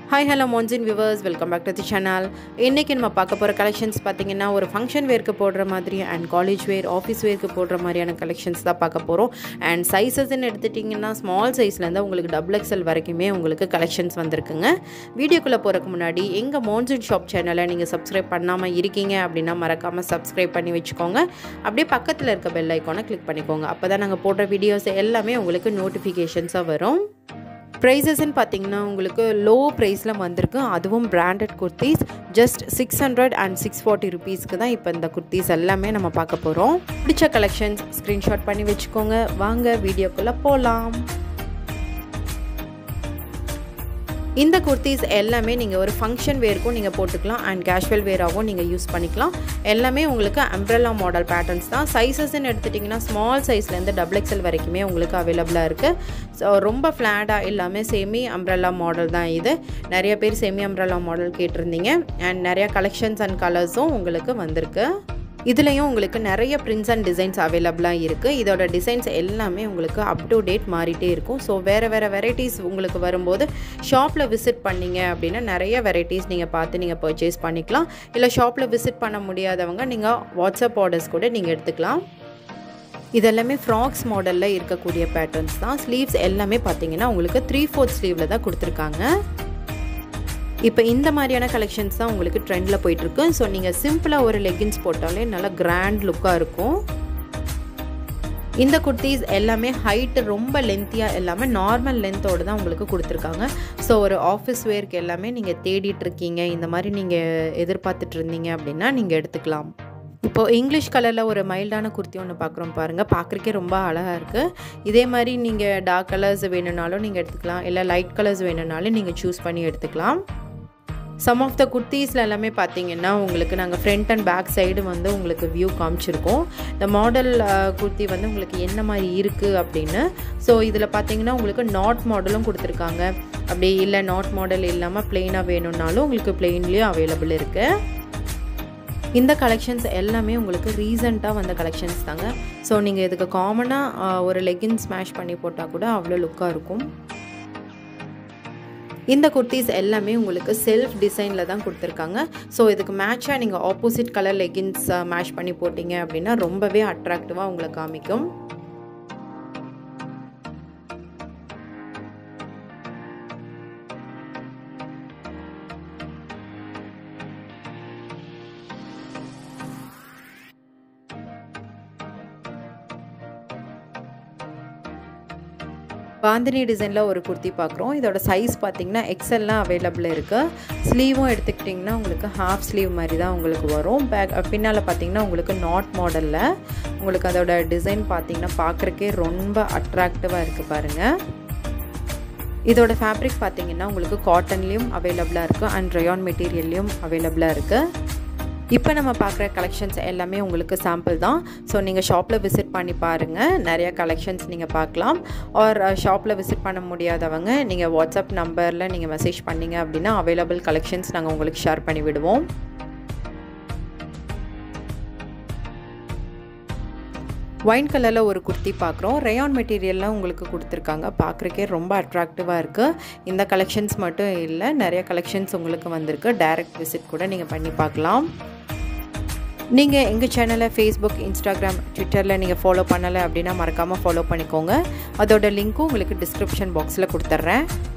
Hi, hello Monsoon viewers, welcome back to the channel. இன்னைக்கு நம்ம பார்க்க போற collections பாத்தீங்கன்னா ஒரு ஃபங்க்ஷன் வேர்க்கு போடுற மாதிரி and college wear, office wearக்கு போடுற மாதிரியான collections தான் பார்க்க போறோம். and sizes ன்னு எடுத்துட்டீங்கன்னா small sizeல இருந்து உங்களுக்கு XXL வரைக்குமே உங்களுக்கு collections வந்திருக்குங்க. வீடியோக்குள்ள போறதுக்கு முன்னாடி எங்க Monsoon shop channel-ஐ நீங்க subscribe பண்ணாம இருக்கீங்க அப்படினா மறக்காம subscribe பண்ணி வெச்சுக்கோங்க. அப்படியே பக்கத்துல இருக்க bell icon-ஐ click பண்ணிக்கோங்க. அப்பதான் நாங்க போடுற வீடியோஸ் எல்லாமே உங்களுக்கு notifications-ஆ வரும். Prices in பாத்தீங்கன்னா உங்களுக்கு low priceல வந்திருக்கு அதுவும் branded kurtis just 600 and 640 rupees க்கு தான் இப்போ இந்த kurtis எல்லாமே நம்ம பார்க்க போறோம். பிடிச்ச collections screenshot பண்ணி வெச்சுக்கோங்க. வாங்க வீடியோக்குள்ள போலாம். இந்த kurtis எல்லாமே நீங்க ஒரு function wearக்கும் நீங்க போட்டுக்கலாம் and casual wear-ஆவும் நீங்க யூஸ் பண்ணிக்கலாம். எல்லாமே உங்களுக்கு umbrella model patterns தான். sizes ன்னு எடுத்துட்டீங்கன்னா small size-ல இருந்து XXL வரைக்குமே உங்களுக்கு அவேலபிளா இருக்கு. So ரொம்ப flat-ஆ எல்லாமே semi umbrella model தான் இது. நிறைய பேர் semi umbrella model கேட்டிருந்தீங்க and நிறைய collections and colors-உம் உங்களுக்கு வந்திருக்கு. இதுலயும் உங்களுக்கு நிறைய prints and designs அவேலபிளா இருக்கு. இதோட டிசைன்ஸ் எல்லாமே உங்களுக்கு up to date மாறிட்டே இருக்கும். சோ வேற varieties உங்களுக்கு வரும்போது ஷாப்ல விசிட் பண்ணீங்க அப்படினா நிறைய varieties நீங்க பார்த்து நீங்க purchase பண்ணிக்கலாம். இல்ல ஷாப்ல விசிட் பண்ண முடியாதவங்க நீங்க வாட்ஸ்அப் ஆர்டர்ஸ் கூட நீங்க எடுத்துக்கலாம். இதெல்லாமே ஃப்ராக்ஸ் மாடல்ல இருக்கக்கூடிய பேட்டர்ன்ஸ் தான். ஸ்லீவ்ஸ் எல்லாமே பாத்தீங்கன்னா உங்களுக்கு 3/4 ஸ்லீவ்ல தான் கொடுத்திருக்காங்க. இப்போ இந்த மாதிரியான கலெக்ஷன்ஸ் தான் உங்களுக்கு ட்ரெண்ட்ல போயிட்டு இருக்கு. சோ நீங்க சிம்பிளா ஒரு லெகின்ஸ் போட்டாலே நல்ல கிராண்ட் லுக்கா இருக்கும். இந்த kurtis எல்லாமே ஹைட் ரொம்ப லென்த்தியா எல்லாமே நார்மல் லென்த்தோட தான் உங்களுக்கு கொடுத்திருக்காங்க. சோ ஒரு ஆபீஸ் வேர்க்கு எல்லாமே நீங்க தேடிட்டு இருக்கீங்க இந்த மாதிரி நீங்க எதிர்பார்த்துட்டு இருந்தீங்க அப்படினா நீங்க எடுத்துக்கலாம். இப்போ இங்கிலீஷ் கலர்ல ஒரு மைல்டான kurti ஒன்னு பார்க்கறோம் பாருங்க. பார்க்கறதுக்கே ரொம்ப அழகா இருக்கு. இதே மாதிரி நீங்க டார்க் கலர்ஸ் வேணும்னாலும் நீங்க எடுத்துக்கலாம். இல்ல லைட் கலர்ஸ் வேணும்னாலும் நீங்க சூஸ் பண்ணி எடுத்துக்கலாம். Some of the kurtisல எல்லாமே பாத்தீங்கன்னா உங்களுக்கு நாங்க front and back side வந்து உங்களுக்கு view காமிச்சிருக்கோம். இந்த மாடல் kurti வந்து உங்களுக்கு என்ன மாதிரி இருக்கு அப்படினு. சோ இதுல பாத்தீங்கன்னா உங்களுக்கு knot மாடலும் கொடுத்திருக்காங்க. அப்படி இல்ல knot மாடல் இல்லாம plain-ஆ வேணும்னாலும் உங்களுக்கு plain-லயும் available இருக்கு. இந்த கலெக்ஷன்ஸ் எல்லாமே உங்களுக்கு ரீசன்ட்டா வந்த கலெக்ஷன்ஸ் தாங்க. சோ நீங்க இதுக்கு காமனா ஒரு லெகின்ஸ் ஸ்மாஷ் பண்ணி போட்டா கூட அவ்வளவு லுக்கா இருக்கும். இந்த kurtis எல்லாமே உங்களுக்கு செல்ஃப் டிசைன்ல தான் கொடுத்திருக்காங்க. சோ இதுக்கு மேட்சா நீங்க ஆப்போசிட் கலர் லெகின்ஸ் மேட்ச் பண்ணி போட்டீங்க அப்படினா ரொம்பவே அட்ராக்டிவா உங்களுக்கு காமிக்கும். பாந்தினி டிசைன்ல ஒரு kurti பார்க்கறோம். இதோட சைஸ் பாத்தீங்கன்னா XL ல அவேலபிள் இருக்கு. ஸ்லீவும் எடுத்துக்கிட்டீங்கன்னா உங்களுக்கு half sleeve மாதிரி தான் உங்களுக்கு வரும். பின்னால பாத்தீங்கன்னா உங்களுக்கு knot மாடல்ல உங்களுக்கு அதோட டிசைன் பாத்தீங்கன்னா பார்க்கறதுக்கே ரொம்ப அட்ராக்டிவா இருக்கு பாருங்க. இதோட ஃபேப்ரிக் பாத்தீங்கன்னா உங்களுக்கு காட்டன்லயும் அவேலபிளா இருக்கு and rayon மெட்டீரியல்லயும் அவேலபிளா இருக்கு. இப்போ நம்ம பார்க்குற கலெக்ஷன்ஸ் எல்லாமே உங்களுக்கு சாம்பிள் தான். ஸோ நீங்கள் ஷாப்பில் விசிட் பண்ணி பாருங்கள். நிறைய கலெக்ஷன்ஸ் நீங்கள் பார்க்கலாம். ஆர் ஷாப்பில் விசிட் பண்ண முடியாதவங்க நீங்கள் வாட்ஸ்அப் நம்பரில் நீங்கள் மெசேஜ் பண்ணிங்க அப்படின்னா அவைலபிள் கலெக்ஷன்ஸ் நாங்கள் உங்களுக்கு ஷேர் பண்ணி விடுவோம். ஒயின் கலரில் ஒரு kurti பார்க்குறோம். ரேயான் மெட்டீரியல்லாம் உங்களுக்கு கொடுத்துருக்காங்க. பார்க்குறக்கே ரொம்ப அட்ராக்டிவாக இருக்குது. இந்த கலெக்ஷன்ஸ் மட்டும் இல்லை, நிறைய கலெக்ஷன்ஸ் உங்களுக்கு வந்திருக்கு. டைரக்ட் விசிட் கூட நீங்கள் பண்ணி பார்க்கலாம். நீங்கள் எங்கள் சேனலை Facebook, Instagram, Twitterல நீங்கள் ஃபாலோ பண்ணலை அப்படின்னா மறக்காமல் ஃபாலோ பண்ணிக்கோங்க. அதோட லிங்க்கும் உங்களுக்கு டிஸ்கிரிப்ஷன் பாக்ஸில் கொடுத்துட்றேன்.